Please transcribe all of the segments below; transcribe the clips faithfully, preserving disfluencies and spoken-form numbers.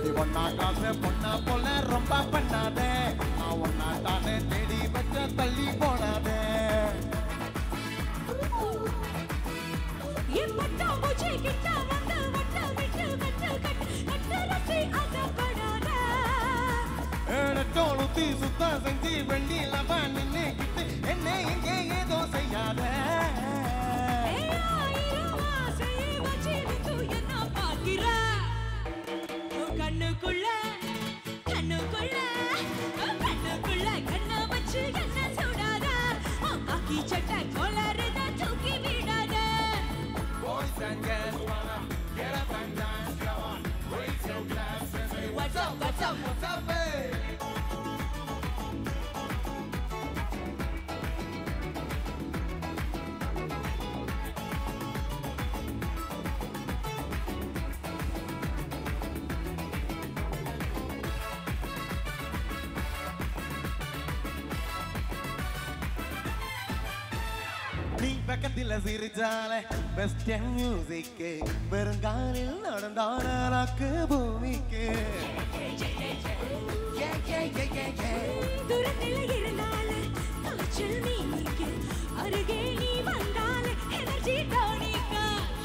அடி ஒன்னா காசு பொண்ணா போல ரொம்ப பண்ணாதே நான் ஒன்னா தானே தேடி வச்ச தள்ளி போடாதே என் பட்டா பூச்சி கிட்ட வந்து வட்ட விட்டு கட்டு கட்டு கட்டு ரசி அகப்படாதே ஏனட்டோடு தீ சுத்தம் செஞ்சு வெண்டியில நின்று கிட்டு என்ன இங்கே ஏதோ செய்யாத கண்ணுக்குள்ள கண்ணுக்குள்ள கண்ணுக்குள்ள கண்ண வச்சு என்ன சுடாத காக்கி சட்டை கொலருத தூக்கி விடாத Boys and girls wanna get up and dance, come on, raise your glass and say what's up, what's up, what's up, hey? நீ பக்கத்தில் சிரிச்சாலே வெஸ்டர்ன் மியூசிக்கு பெருங்காலில் நடந்தானாக்கு பூமிக்கு தூரத்தில் இருந்தாலே காய்ச்சல் நீக்கு அருகே நீ வந்தாலே எனர்ஜி டானிக்கா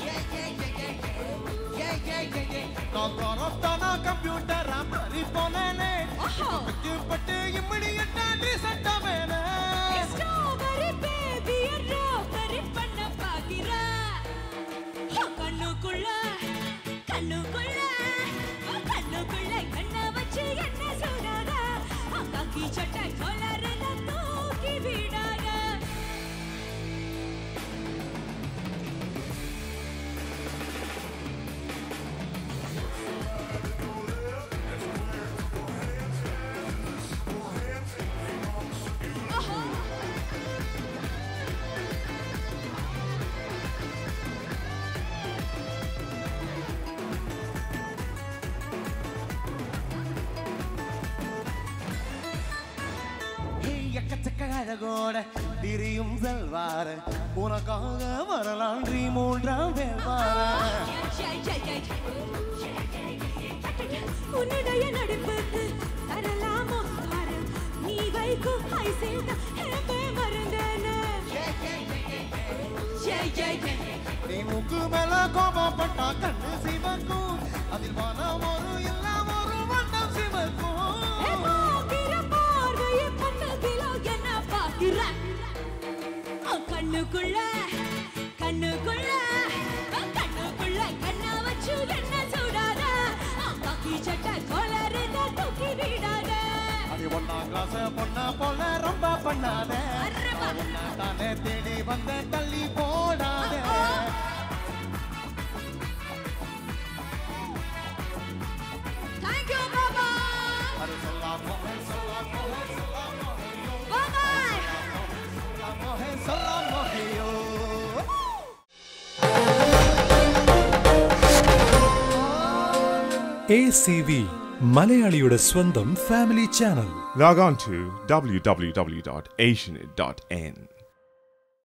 நான் கம்ப்யூட்டரா மாறி போனேனே பட்டு இம்மிடியட்டா டீசெண்டா வேணே ஸ்ட்ராபெரி பேபி ராபெரி பண்ண பாக்கிரா கண்ணுக்குள்ள கண்ணுக்குள்ள கண்ணுக்குள்ள கண்ண வச்சு என்ன சுடாத காக்கி சட்டை கொலருத தூக்கி விடாத அழகோட திரியும் செல்வார உனக்காக வரலான்றி மூன்றாம் வேவார உன்னுடைய நடிப்புக்கு தரலாமோ தாரம் நீ வைக்கும் ஹை சேர்ந்த ஹேப்பே மறந்தேனே நீ முக்கு மேல கோபப்பட்டா கண்ணு சிவக்கும் அதில் மனம் ஒரு எல்லாம் ஒரு வண்ணம் சிவக்கும் கண்ணுக்குள்ள கண்ணுக்குள்ள கண்ணுக்குள்ள கண்ண வச்சு என்ன சுடாத காக்கி சட்டை கொலருத தூக்கி விடாத அது ஒன்னா கிளாஸ் பொண்ணா போல ரொம்ப பண்ணாத ஒன்னா தானே தேடி வந்த தள்ளி போடாத Thank you, Baba. அது சொல்லாமோ சொல்லாமோ சொல்லாமோ Bye-bye. A C V മലയാളിയുടെ സ്വന്തം family channel. Log on to w w w dot asianet dot n.